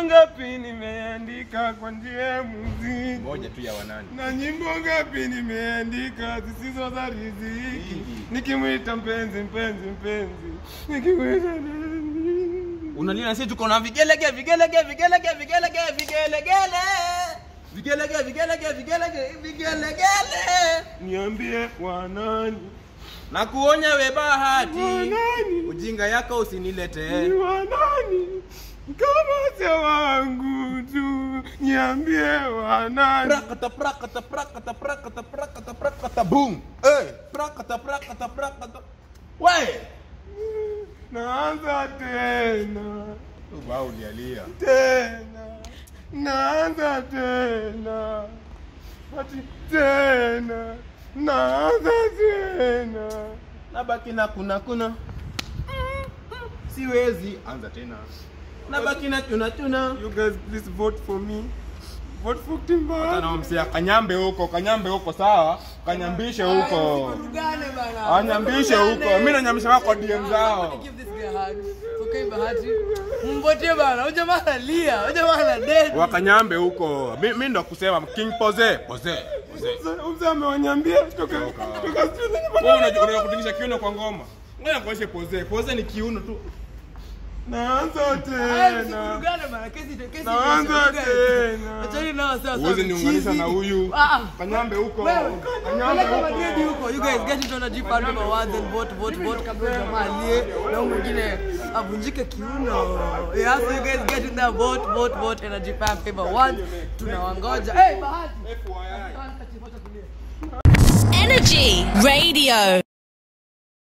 nyimbo ngapi nimeandika kwa njia ya muziki? Moja tu ya wanani. Na nyimbo ngapi nimeandika zisizo za riziki? Nikimwita mpenzi. Nikimwita Unalia sisi tuko na vigelege. Niambie wanani? Na kuonya we Bahati. Wanani? Ujinga yako usinilete. Ni wanani? Kama si wangu tu. Niambie wanani? Prakata boom. Prakata. Wewe. Naanza tena. Ubao ulialia. Naanza tena. Ati tena. Naanza tena. Nabaki na kuna. Siwezi anza tena. Nabaki na tuna. You guys please vote for me. Vote for Timba. Hata msia kanyambe huko sawa. Kanyambishe huko. Anyambishe huko. Mimi nanyambisha wako DM zao. Give this guy a hug. Okay Bahati. Mbote bana. Unja maana lia. Unja maana dead. Wakanyambe huko. Mimi ndo kusema King Pose. Umza amewanyambia toka Wewe unajua kutingisha kiuno kwa ngoma. Ngoja kuoshe Pose. Pose ni kiuno tu. Naanza tena. Naanza tena. Achani na sasa. Uweze niunganisha na huyu. Kanyambe huko. Kanyambe huko. You guys get into energy part number 1 then vote kabla jamaa lie na mwingine avunjike kiuno. Yeah, so you guys get in there vote energy part paper 1 tunawangoja. Hey Bahati. Energy Radio.